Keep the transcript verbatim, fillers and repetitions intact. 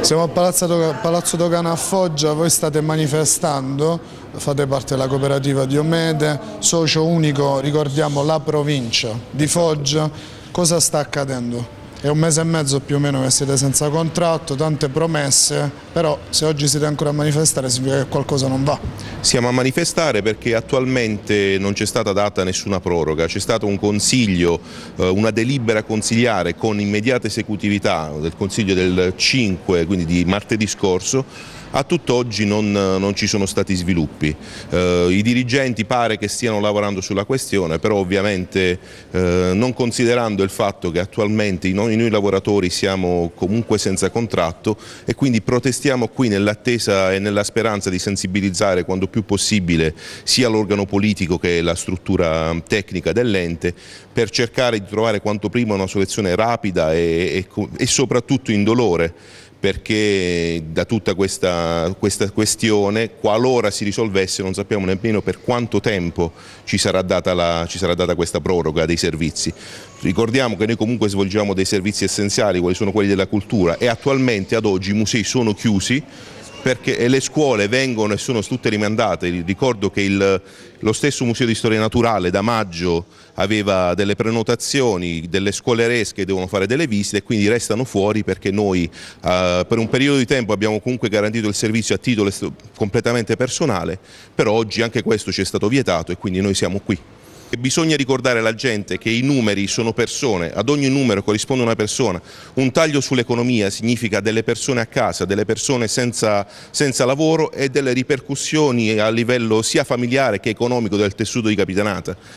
Siamo a Palazzo Dogana, Palazzo Dogana a Foggia, voi state manifestando, fate parte della cooperativa Diomede, socio unico, ricordiamo, la provincia di Foggia. Cosa sta accadendo? È un mese e mezzo più o meno che siete senza contratto, tante promesse, però se oggi siete ancora a manifestare significa che qualcosa non va. Siamo a manifestare perché attualmente non c'è stata data nessuna proroga, c'è stato un consiglio, una delibera consigliare con immediata esecutività del consiglio del cinque, quindi di martedì scorso. A tutt'oggi non, non ci sono stati sviluppi. Eh, I dirigenti pare che stiano lavorando sulla questione, però ovviamente eh, non considerando il fatto che attualmente noi, noi lavoratori siamo comunque senza contratto e quindi protestiamo qui nell'attesa e nella speranza di sensibilizzare quando più possibile sia l'organo politico che la struttura tecnica dell'ente per cercare di trovare quanto prima una soluzione rapida e, e, e soprattutto indolore, perché da tutta questa, questa questione, qualora si risolvesse, non sappiamo nemmeno per quanto tempo ci sarà data, la, ci sarà data questa proroga dei servizi. Ricordiamo che noi comunque svolgiamo dei servizi essenziali, quali sono quelli della cultura, e attualmente ad oggi i musei sono chiusi, perché le scuole vengono e sono tutte rimandate. Ricordo che il, lo stesso Museo di Storia Naturale da maggio aveva delle prenotazioni, delle scuoleresche che devono fare delle visite e quindi restano fuori perché noi eh, per un periodo di tempo abbiamo comunque garantito il servizio a titolo completamente personale, però oggi anche questo ci è stato vietato e quindi noi siamo qui. Bisogna ricordare alla gente che i numeri sono persone, ad ogni numero corrisponde una persona. Un taglio sull'economia significa delle persone a casa, delle persone senza, senza lavoro e delle ripercussioni a livello sia familiare che economico del tessuto di Capitanata.